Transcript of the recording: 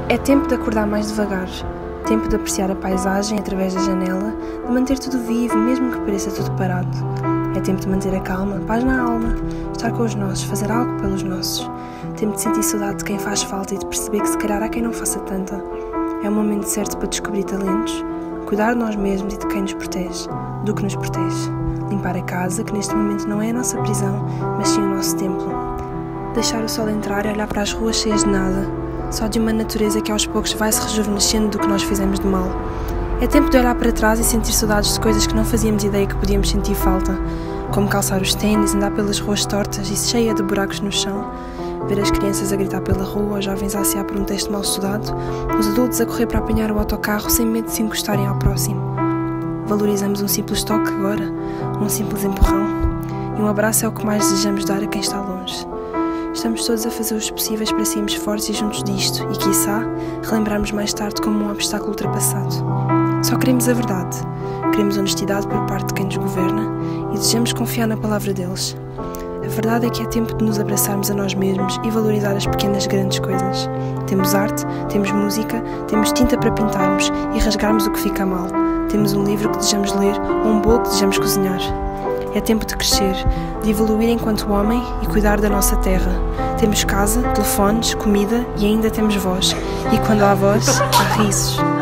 É tempo de acordar mais devagar, tempo de apreciar a paisagem através da janela, de manter tudo vivo, mesmo que pareça tudo parado. É tempo de manter a calma, paz na alma, estar com os nossos, fazer algo pelos nossos. Tempo de sentir saudade de quem faz falta e de perceber que se calhar há quem não faça tanta. É o momento certo para descobrir talentos, cuidar de nós mesmos e de quem nos protege, do que nos protege. Limpar a casa, que neste momento não é a nossa prisão, mas sim o nosso templo. Deixar o sol entrar e olhar para as ruas cheias de nada, só de uma natureza que aos poucos vai se rejuvenescendo do que nós fizemos de mal. É tempo de olhar para trás e sentir saudades de coisas que não fazíamos ideia que podíamos sentir falta, como calçar os ténis, andar pelas ruas tortas e cheia de buracos no chão, ver as crianças a gritar pela rua, os jovens a ansiar por um texto mal estudado, os adultos a correr para apanhar o autocarro sem medo de se encostarem ao próximo. Valorizamos um simples toque agora, um simples empurrão, e um abraço é o que mais desejamos dar a quem está longe. Estamos todos a fazer os possíveis para sermos fortes e juntos disto e, quiçá, relembrarmos mais tarde como um obstáculo ultrapassado. Só queremos a verdade, queremos honestidade por parte de quem nos governa e desejamos confiar na palavra deles. A verdade é que é tempo de nos abraçarmos a nós mesmos e valorizar as pequenas grandes coisas. Temos arte, temos música, temos tinta para pintarmos e rasgarmos o que fica mal. Temos um livro que desejamos ler ou um bolo que desejamos cozinhar. É tempo de crescer, de evoluir enquanto homem e cuidar da nossa terra. Temos casa, telefones, comida e ainda temos voz. E quando há voz, há risos.